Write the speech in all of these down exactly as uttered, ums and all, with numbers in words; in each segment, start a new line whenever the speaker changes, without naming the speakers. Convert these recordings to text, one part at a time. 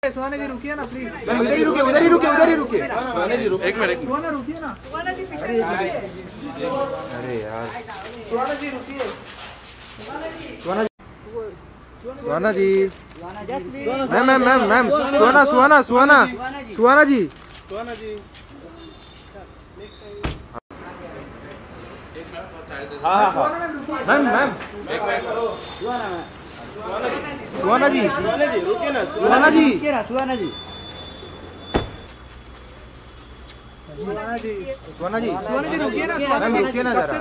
सुहाना जी रुकिए ना please.
Ma'am इधर ही रुकिए, उधर ही रुकिए, उधर ही रुकिए।
एक मिनट सुहाना रुकिए ना।
अरे यार
सुहाना जी रुकिए।
Suhana ji, Suhana ji, ma'am ma'am ma'am ma'am Suhana Suhana Suhana Suhana ji,
Suhana ji
हाँ हाँ मैम मैम सुहाना जी,
रुकिए ना।
सुहाना जी,
सुहाना जी,
सुहाना जी
सुहाना जी,
सुहाना जी रुकिए ना।
मैम रुकिए ना जरा।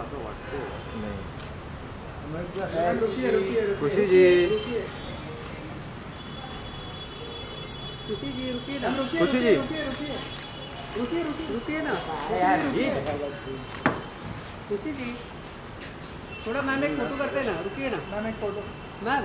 रुकिए रुकिए
खुशी जी,
खुशी जी रुकिए ना।
खुशी जी,
रुकिए रुकिए रुकिए ना। खुशी जी थोड़ा मैम एक फोटो करते हैं ना। रुकिए ना मैम एक फोटो। मैम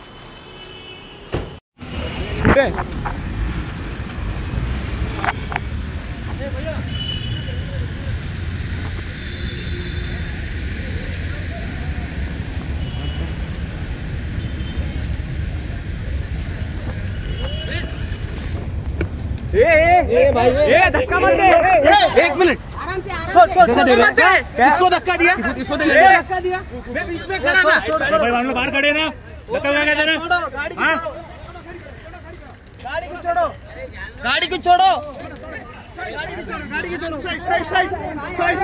ए भाई ए धक्का मत दे, एक मिनट आराम से आराम से। किसको धक्का दिया? किसको धक्का दिया? मैं बीच में खड़ा था।
भाई वहां बाहर खड़े ना, धक्का लगा दे ना।
छोड़ो गाड़ी को, गाड़ी को छोड़ो, गाड़ी को छोड़ो, गाड़ी को छोड़ो, गाड़ी को छोड़ो। Side side side side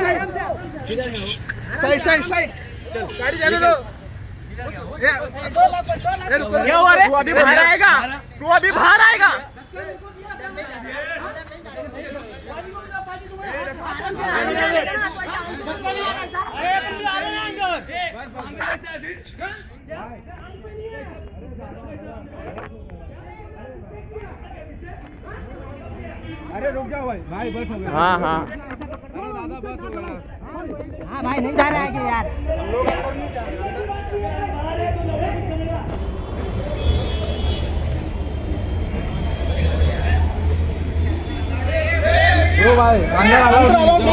side side side
गाड़ी जाने दो।
क्या हुआ रे? तू अभी बाहर आएगा, तू अभी बाहर आएगा।
अरे रुक जाओ भाई, भाई बस हो गया।
हाँ हाँ
अरे दादा बस हो गया।
हाँ भाई नहीं जा रहा है यार।
ओ भाई अंदर आ